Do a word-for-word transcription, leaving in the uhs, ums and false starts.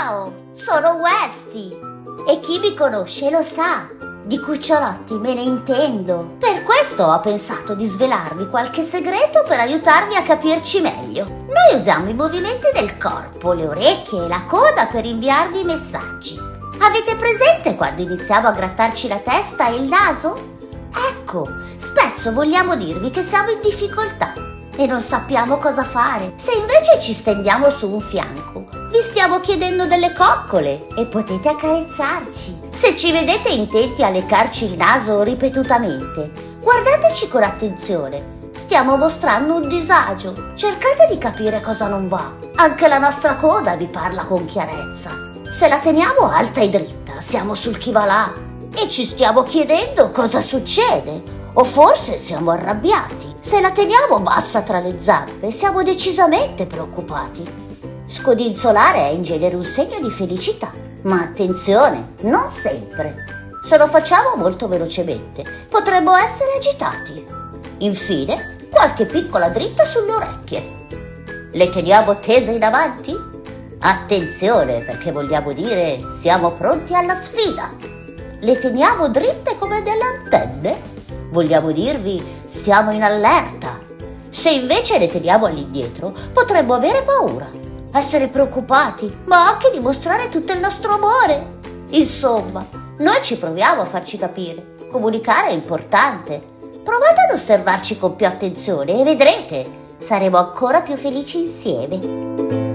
Ciao, sono Westy e chi mi conosce lo sa, di cucciolotti me ne intendo. Per questo ho pensato di svelarvi qualche segreto per aiutarvi a capirci meglio. Noi usiamo i movimenti del corpo, le orecchie e la coda per inviarvi messaggi. Avete presente quando iniziamo a grattarci la testa e il naso? Ecco, spesso vogliamo dirvi che siamo in difficoltà e non sappiamo cosa fare. Se invece ci stendiamo su un fianco, vi stiamo chiedendo delle coccole e potete accarezzarci. Se ci vedete intenti a leccarci il naso ripetutamente, guardateci con attenzione. Stiamo mostrando un disagio. Cercate di capire cosa non va. Anche la nostra coda vi parla con chiarezza. Se la teniamo alta e dritta, siamo sul chi va là e ci stiamo chiedendo cosa succede. O forse siamo arrabbiati. Se la teniamo bassa tra le zampe, siamo decisamente preoccupati. Scodinzolare è in genere un segno di felicità, ma attenzione, non sempre. Se lo facciamo molto velocemente, potremmo essere agitati. Infine, qualche piccola dritta sulle orecchie. Le teniamo tese in avanti? Attenzione, perché vogliamo dire siamo pronti alla sfida. Le teniamo dritte come delle antenne? Vogliamo dirvi siamo in allerta. Se invece le teniamo all'indietro, potremmo avere paura, essere preoccupati, ma anche dimostrare tutto il nostro amore. Insomma, noi ci proviamo a farci capire. Comunicare è importante. Provate ad osservarci con più attenzione e vedrete, saremo ancora più felici insieme.